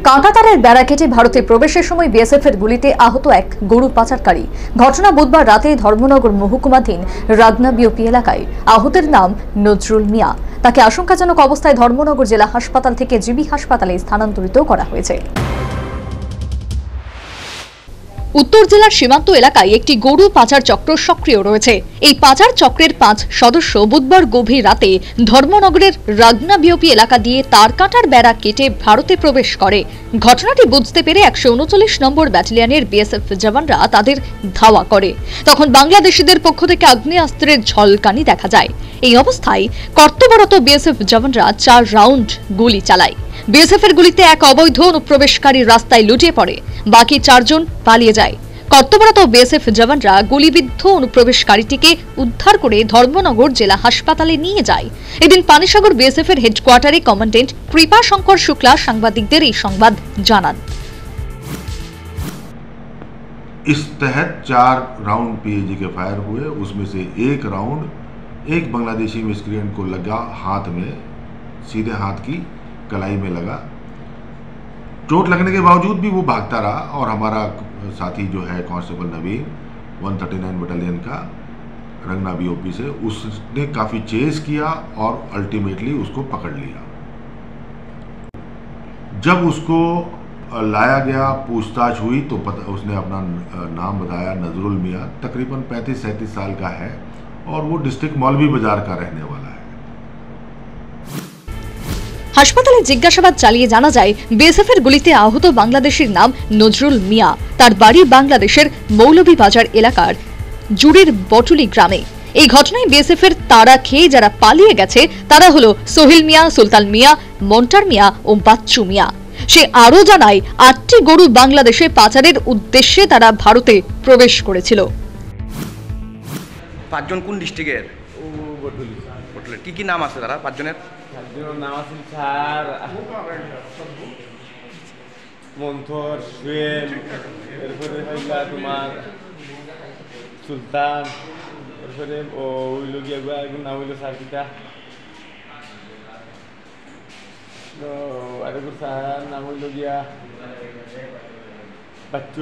কাঁটাতারের বেড়া কেটে ভারতে প্রবেশের সময় বিএসএফ এর গুলিতে আহত এক গরু পাচারকারী। ঘটনা বুধবার রাতে ধর্মনগর মহকুমাধীন রাগনা বিওপি এলাকায়। আহতের নাম নজরুল মিয়া। তাকে আশঙ্কাজনক অবস্থায় ধর্মনগর জেলা হাসপাতাল থেকে জিবি হাসপাতালে স্থানান্তরিত করা হয়েছে। উত্তর জেলার সীমান্ত এলাকায় একটি গরু পাচার চক্র সক্রিয় রয়েছে। এই পাচার চক্রের 5 সদস্য বুধবার গভীর রাতে ধর্মনগরের রাগনা বিওপি এলাকা দিয়ে তারকাঁটার বেড়া কেটে ভারতে প্রবেশ করে। ঘটনাটি বুঝতে পেরে 139 নম্বর ব্যাটালিয়নের বিএসএফ জওয়ানরা তাদের ধাওয়া করে। তখন বাংলাদেশিদের পক্ষ থেকে আগ্নেয়াস্ত্রের ঝলকানি দেখা যায়। এই অবস্থায় কর্তব্যরত বিএসএফ জওয়ানরা 4 রাউন্ড গুলি চালায়। বিএসএফ এর গুলিতে এক অবৈধ অনুপ্রবেশকারী রাস্তায় লুটিয়ে পড়ে, বাকি 4 জন পালিয়ে যায়। কর্তব্যরত বিএসএফ জওয়ানরা গুলিবিদ্ধ অনুপ্রবেশকারীটিকে উদ্ধার করে ধর্মনগর জেলা হাসপাতালে নিয়ে যায়। এদিন পানিসাগর বিএসএফ এর হেডকোয়ার্টারে কমান্ডেন্ট কৃপা শঙ্কর শুক্লা সাংবাদিকদের এই সংবাদ জানান। इस तहत 4 राउंड पीएजी के फायर हुए, उसमें से एक राउंड एक बांग्लादेशी मिस्क्रिएंट को लगा हाथ में, सीधे हाथ की कलाई में लगा। चोट लगने के बावजूद भी वो भागता रहा और हमारा साथी जो है कांस्टेबल नवीन 139 बटालियन का रंगना बीओपी से, उसने काफ़ी चेस किया और अल्टीमेटली उसको पकड़ लिया। जब उसको लाया गया, पूछताछ हुई तो उसने अपना नाम बताया, नजरुल मिया, तकरीबन 35-37 साल का है और वो डिस्ट्रिक्ट मौलवी बाजार का रहने वाला है। হাসপাতালে জিজ্ঞাসাবাদ চালিয়ে জানা যায়, বিএসএফ এর গুলিতে আহত বাংলাদেশের নাম নজরুল মিয়া। তার বাড়ি বাংলাদেশের মৌলভীবাজার এলাকার জুড়ির বটুলি গ্রামে। এই ঘটনায় বিএসএফ এর তাড়া খেয়ে যারা পালিয়ে গেছে তারা হলো সোহেল মিয়া, সুলতান মিয়া, মন্টার মিয়া ও বাচ্চু মিয়া। সে আরও জানায়, 8টি গরু বাংলাদেশে পাচারের উদ্দেশ্যে তারা ভারতে প্রবেশ করেছিল। 5 জন কোন ডিস্ট্রিক্টের? বটুলি। কি কি নাম আছে তারা 5 জনের? নাম আছে স্যার মন্থর, সুয়েল, এরপরে হইলা তোমার সুলতান, এরপরে ওই লগিয়া নাম হইল সার্কিটা, আরেকটু স্যার নাম হইল গিয়া বাচ্চু।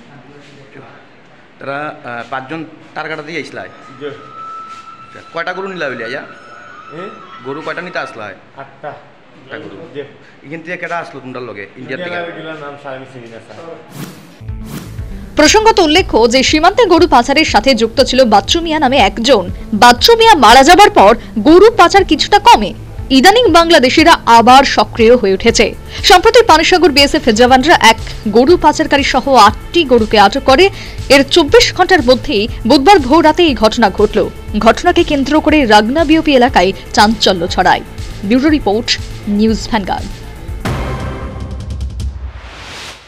তারা 5 জন টারকাটা দিয়ে আসলায়। কয়টা গরু নিলা হইলে আয়া? গরু কয়টা নিতে আসলা? 8টা গরু। এখান থেকে কেটা আসলো তোমরা লগে? ইন্ডিয়া থেকে নাম সামি চিনি না স্যার। প্রসঙ্গত উল্লেখ্য যে সীমান্তে গরু পাচারের সাথে যুক্ত ছিল বাচ্চু মিয়া নামে একজন। বাচ্চু মিয়া মারা যাবার পর গরু পাচার কিছুটা কমে। ইদানিং বাংলাদেশিরা আবার সক্রিয় হয়ে উঠেছে। সম্প্রতি পানিসাগর বিএসএফ জওয়ানরা এক গরু পাচারকারী সহ 8টি গরুকে আটক করে। এর 24 ঘন্টার মধ্যেই বুধবার ভোর রাতে এই ঘটনা ঘটল। ঘটনাকে কেন্দ্র করে রাগনা বিওপি এলাকায় চাঞ্চল্য ছড়ায়। Bureau report, news vanguard.